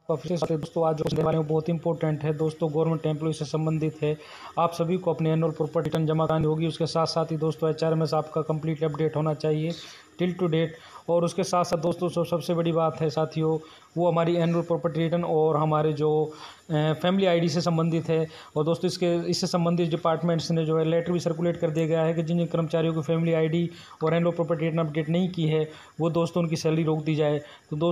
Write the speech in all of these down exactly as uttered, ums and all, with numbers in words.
Office से दोस्तों आज जो करने वाले हैं बहुत इंपॉर्टेंट है दोस्तों, गवर्नमेंट एम्प्लॉय से संबंधित है। आप सभी को अपने एनुअल प्रॉपर्टी रिटर्न जमा करानी होगी। उसके साथ साथ ही दोस्तों एच आर एम एस आपका कंप्लीट अपडेट होना चाहिए टिल टू डेट। और उसके साथ साथ दोस्तों सब सबसे बड़ी बात है साथियों, वो हमारी एनुअल प्रॉपर्टी रिटर्न और हमारे जो फैमिली आईडी से संबंधित है। और दोस्तों इसके इससे संबंधित डिपार्टमेंट्स ने जो है लेटर भी सर्कुलेट कर दिया गया है कि जिन जिन कर्मचारियों की फैमिली आईडी और एनुअल प्रॉपर्टी रिटर्न अपडेट नहीं की है वो दोस्तों उनकी सैलरी रोक दी जाए। तो दोस्तों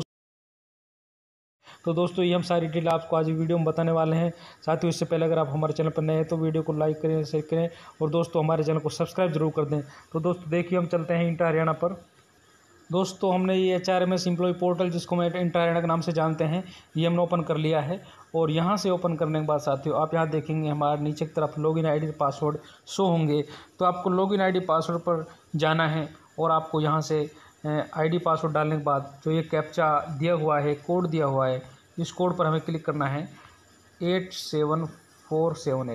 तो दोस्तों ये हम सारी डिटेल आपको आज वीडियो में बताने वाले हैं। साथियों इससे पहले अगर आप हमारे चैनल पर नए हैं तो वीडियो को लाइक करें, शेयर करें और दोस्तों हमारे चैनल को सब्सक्राइब जरूर कर दें। तो दोस्तों देखिए हम चलते हैं इंटर हरियाणा पर। दोस्तों हमने ये H R M S employee portal, जिसको मैं इंटर हरियाणा के नाम से जानते हैं, ये हमने ओपन कर लिया है। और यहाँ से ओपन करने के बाद साथियों आप यहाँ देखेंगे हमारे नीचे की तरफ लॉगिन आईडी पासवर्ड शो होंगे। तो आपको लॉगिन आईडी पासवर्ड पर जाना है और आपको यहाँ से आईडी पासवर्ड डालने के बाद जो ये कैप्चा दिया हुआ है, कोड दिया हुआ है, इस कोड पर हमें क्लिक करना है। Eight seven four seven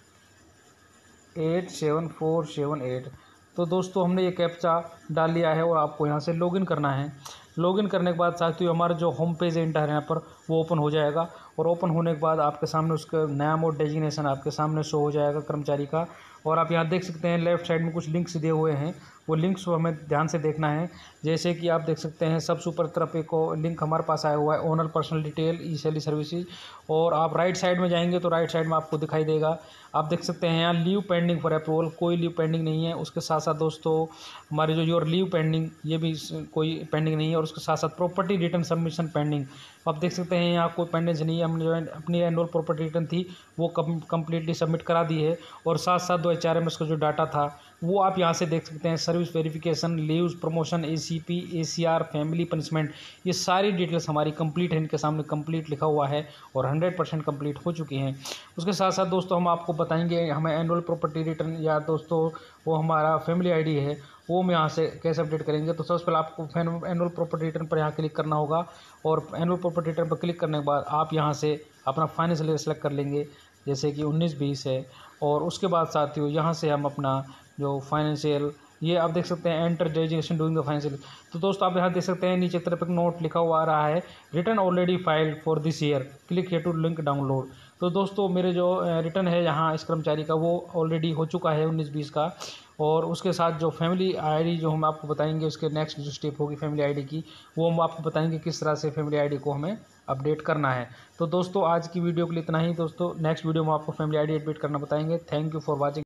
eight eight seven four seven eight. तो दोस्तों हमने ये कैप्चा डाल लिया है और आपको यहाँ से लॉगिन करना है। लॉगिन करने के बाद साथियों हमारा जो होम पेज है इंटर हरियाणा पर वो ओपन हो जाएगा। और ओपन होने के बाद आपके सामने उसका नाम और डेजिग्नेशन आपके सामने शो हो जाएगा कर्मचारी का। और आप यहाँ देख सकते हैं लेफ्ट साइड में कुछ लिंक्स दिए हुए हैं, वो लिंक्स को हमें ध्यान से देखना है। जैसे कि आप देख सकते हैं सबसे ऊपर तरफ एक लिंक हमारे पास आया हुआ है, owner personal detail e salary services. और आप राइट साइड में जाएंगे तो राइट साइड में आपको दिखाई देगा, आप देख सकते हैं यहाँ लीव पेंडिंग फॉर अप्रूवल, कोई लीव पेंडिंग नहीं है। उसके साथ साथ दोस्तों हमारे जो योर लीव पेंडिंग, ये भी कोई पेंडिंग नहीं है। और उसके साथ साथ प्रॉपर्टी रिटर्न सबमिशन पेंडिंग, आप देख सकते हैं यहाँ कोई पेंडेंस नहीं है। हमने जो अपनी एनुअल प्रॉपर्टी रिटर्न थी वो कम्प्लीटली सबमिट करा दी है। और साथ साथ दो एच आर एम एस का जो डाटा था वो आप यहाँ से देख सकते हैं, service verification, leaves, promotion, A C P, A C R, family punishment, ये सारी डिटेल्स हमारी कंप्लीट है। इनके सामने कंप्लीट लिखा हुआ है और हंड्रेड परसेंट कंप्लीट हो चुकी हैं। उसके साथ साथ दोस्तों हम आपको बताएंगे हमें एनुअल प्रॉपर्टी रिटर्न या दोस्तों वो हमारा फैमिली आईडी है वो हम यहाँ से कैसे अपडेट करेंगे। तो सबसे पहले आपको एनुअल प्रॉपर्टी रिटर्न पर यहाँ क्लिक करना होगा। और एनुअल प्रॉपर्टी रिटर्न पर क्लिक करने के बाद आप यहाँ से अपना फाइनेंशियल ईयर सेलेक्ट कर लेंगे, जैसे कि उन्नीस बीस है। और उसके बाद साथियों यहाँ से हम अपना जो फाइनेंशियल, ये आप देख सकते हैं enter designation during the financial. तो दोस्तों आप यहाँ देख सकते हैं नीचे तरफ एक नोट लिखा हुआ आ रहा है, return already filed for this year, click here to link download. तो दोस्तों मेरे जो रिटर्न है यहाँ इस कर्मचारी का वो ऑलरेडी हो चुका है उन्नीस बीस का। और उसके साथ जो फैमिली आईडी जो हम आपको बताएंगे, उसके नेक्स्ट जो स्टेप होगी फैमिली आईडी की, वो हम आपको बताएंगे किस तरह से फैमिली आईडी को हमें अपडेट करना है। तो दोस्तों आज की वीडियो के लिए इतना ही दोस्तों, नेक्स्ट वीडियो में आपको फैमिली आईडी अपडेट करना बताएंगे। Thank you for watching.